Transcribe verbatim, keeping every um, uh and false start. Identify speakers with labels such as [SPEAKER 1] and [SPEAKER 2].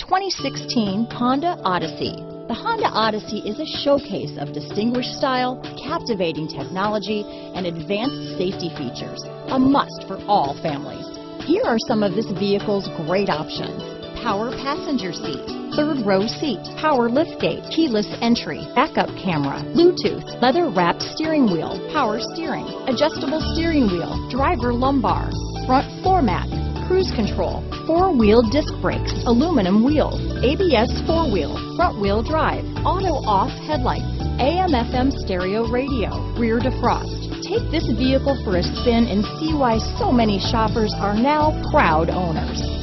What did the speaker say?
[SPEAKER 1] twenty sixteen Honda Odyssey. The Honda Odyssey is a showcase of distinguished style, captivating technology, and advanced safety features. A must for all families. Here are some of this vehicle's great options: power passenger seat, third row seat, power liftgate, keyless entry, backup camera, Bluetooth, leather-wrapped steering wheel, power steering, adjustable steering wheel, driver lumbar, front floor mat, cruise control, four-wheel disc brakes, aluminum wheels, A B S four-wheel, front-wheel drive, auto-off headlights, A M F M stereo radio, rear defrost. Take this vehicle for a spin and see why so many shoppers are now proud owners.